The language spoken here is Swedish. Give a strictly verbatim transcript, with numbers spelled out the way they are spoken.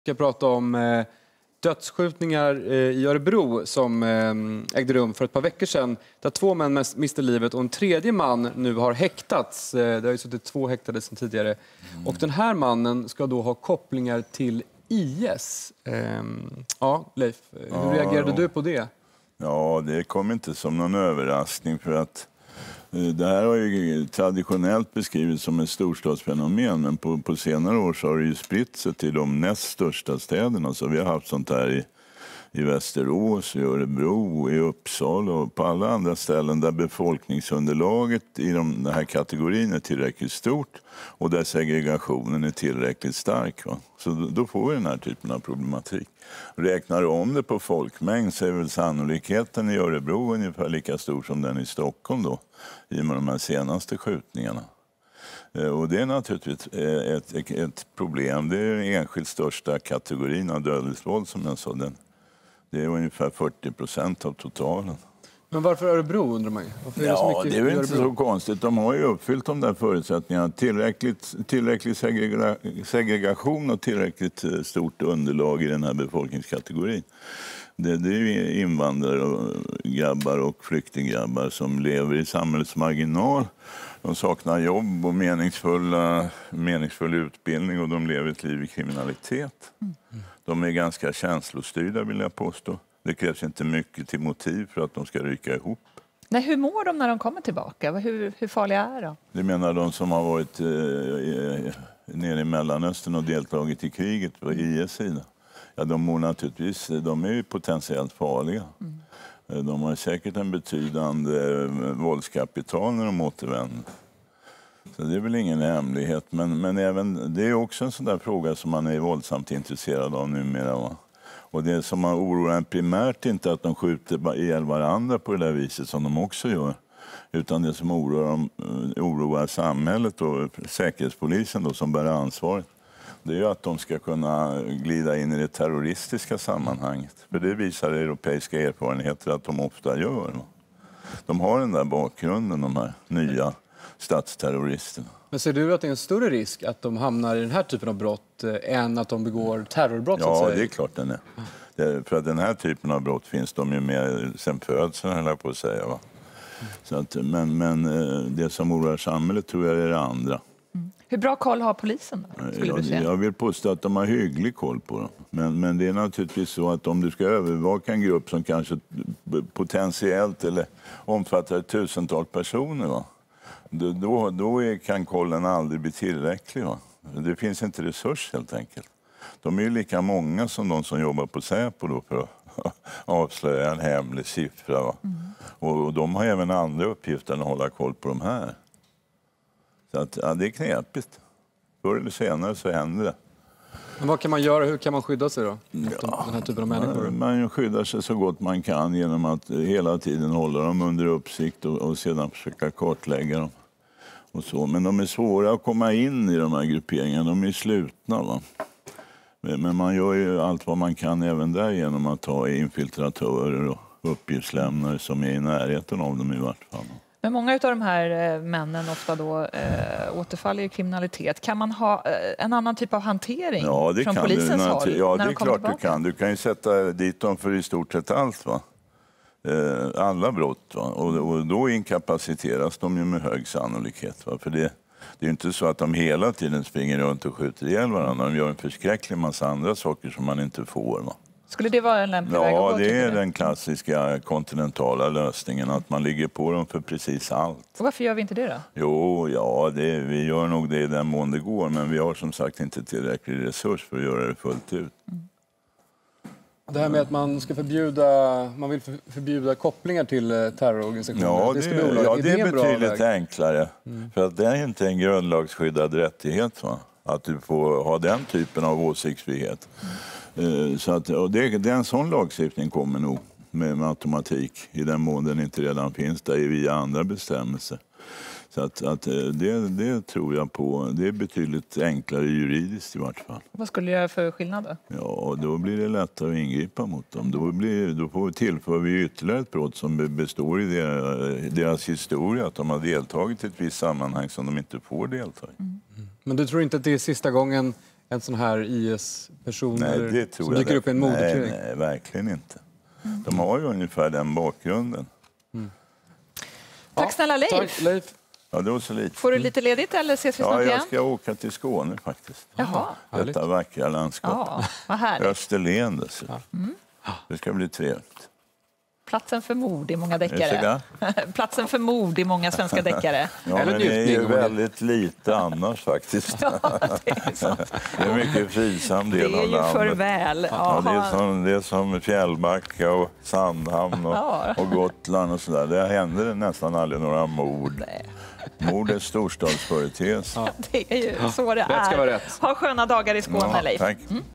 Vi ska prata om eh, dödsskjutningar eh, i Örebro som eh, ägde rum för ett par veckor sedan. Där två män miste livet och en tredje man nu har häktats. Eh, det har ju suttit två häktade sedan tidigare. Mm. Och den här mannen ska då ha kopplingar till I S. Eh, ja, Leif, hur ja, reagerade ja. du på det? Ja, det kom inte som någon överraskning för att det här har ju traditionellt beskrivits som ett storstadsfenomen, men på, på senare år så har det ju spritt sig till de näst största städerna. Så vi har haft sånt här i, i Västerås, i Örebro, i Uppsala och på alla andra ställen där befolkningsunderlaget i de, den här kategorin är tillräckligt stort och där segregationen är tillräckligt stark. Va? Så då, då får vi den här typen av problematik. Räknar du om det på folkmängd så är väl sannolikheten i Örebro ungefär lika stor som den i Stockholm då, i och med de här senaste skjutningarna. Och det är naturligtvis ett, ett, ett problem. Det är den enskilt största kategorin av dödligt som jag sa. Den, det är ungefär fyrtio procent av totalen. Men varför Örebro undrar man ju? Varför är det ja, så mycket det är väl inte så konstigt. De har ju uppfyllt de där förutsättningarna. Tillräckligt, tillräcklig segrega, segregation och tillräckligt stort underlag i den här befolkningskategorin. Det, det är ju invandrare och grabbar och flyktinggrabbar som lever i samhällets marginal. De saknar jobb och meningsfulla, meningsfull utbildning och de lever ett liv i kriminalitet. Mm. De är ganska känslostyrda, vill jag påstå. Det krävs inte mycket till motiv för att de ska rycka ihop. Nej, hur mår de när de kommer tillbaka? Hur, hur farliga är de? Det menar de som har varit eh, nere i Mellanöstern och deltagit i kriget på I S sida. Ja, de mår naturligtvis, de är ju potentiellt farliga. Mm. De har säkert en betydande våldskapital när de återvänder. Så det är väl ingen hemlighet. Men, men även, det är också en sån där fråga som man är våldsamt intresserad av numera. Va? Och det som man oroar primärt inte att de skjuter ihjäl varandra på det där viset som de också gör. Utan det som oroar, dem, oroar samhället och säkerhetspolisen då, som bär ansvaret. Det är ju att de ska kunna glida in i det terroristiska sammanhanget. För det visar europeiska erfarenheter att de ofta gör. De har den där bakgrunden, de här nya statsterroristerna. Men ser du att det är en större risk att de hamnar i den här typen av brott än att de begår terrorbrott? Ja, så att säga? det är klart den är. Det, för att den här typen av brott finns de ju med sen födseln, höll jag på att säga. Va? Så att, men, men det som oroar samhället tror jag är det andra. Mm. Hur bra koll har polisen då, skulle du säga? Jag vill påstå att de har hygglig koll på dem. Men, men det är naturligtvis så att om du ska övervaka en grupp som kanske potentiellt eller omfattar ett tusental personer, va? Då, då är, kan kollen aldrig bli tillräcklig. Va? Det finns inte resurs helt enkelt. De är ju lika många som de som jobbar på Säpo då för att avslöja en hemlig siffra. Va? Mm. Och, och de har även andra uppgifter än att hålla koll på de här. Så att, ja, det är knepigt. Förr eller senare så händer det. Men vad kan man göra? Hur kan man skydda sig då? Ja, den här typen av människor? Man, man skyddar sig så gott man kan genom att hela tiden hålla dem under uppsikt och, och sedan försöka kartlägga dem. Och så. Men de är svåra att komma in i de här grupperingarna. De är slutna. Va? Men man gör ju allt vad man kan även där genom att ta infiltratörer och uppgiftslämnare som är i närheten av dem i vart fall. Men många av de här männen ofta då äh, återfaller i kriminalitet. Kan man ha äh, en annan typ av hantering ja, det från kan polisens du, håll? Ja, när det är de klart tillbaka? du kan. Du kan ju sätta dit dem för i stort sett allt, va? Eh, alla brott. Va? Och, och då inkapaciteras de ju med hög sannolikhet. Va? För det, det är ju inte så att de hela tiden springer runt och skjuter ihjäl varandra. De gör en förskräcklig massa andra saker som man inte får. Va? Skulle det vara en lämplig ja, väg att gå? Ja, det är den klassiska kontinentala lösningen. Att man ligger på dem för precis allt. Och varför gör vi inte det då? Jo, ja, det, vi gör nog det i den mån det går. Men vi har som sagt inte tillräcklig resurs för att göra det fullt ut. Mm. Det här med att man ska förbjuda, man vill förbjuda kopplingar till terrororganisationer. Ja, det, det, det, ja, det är, är betydligt enklare. Mm. För att det är inte en grundlagsskyddad rättighet, va? Att du får ha den typen av åsiktsfrihet. Mm. Så att, och det, det är en sån lagstiftning kommer nog med, med automatik i den mån den inte redan finns där via andra bestämmelser. Så att, att det, det tror jag på. Det är betydligt enklare juridiskt i vart fall. Vad skulle du göra för skillnad då? Ja, då blir det lättare att ingripa mot dem. Då, blir, då får vi tillför vi ytterligare ett brott som består i deras, deras historia. Att de har deltagit i ett visst sammanhang som de inte får delta i. Mm. Men du tror inte att det är sista gången en sån här I S-person Nej, eller, det tror som jag dyker upp i en nej, moderklinik? nej, verkligen inte. De har ju ungefär den bakgrunden. Tack snälla Leif. Tack, Leif. Ja, det var så lite. Får du lite ledigt eller ses vi snart Ja, igen? jag ska åka till Skåne faktiskt. Jaha. Detta vackra landskap. Ja, vad härligt. Österlen dessutom. Mm. Det ska bli trevligt. Platsen för mord i många deckare. Ursäkta? Platsen för mord i många svenska deckare. Ja, Eller men det är ju njutning, om man- väldigt lite annars faktiskt. Ja, det är sant. Det är en mycket frisam Det del är av ju landet. för väl. Ja, det, är Jaha. som, det är som Fjällbacka och Sandhamn och, Ja. och Gotland och sådär. Det händer nästan aldrig några mord. Nej. Mord är storstadsföreteelse. Det är ju så det Rätt ska är. vara rätt. Ha sköna dagar i Skåne, Ja, Leif. tack.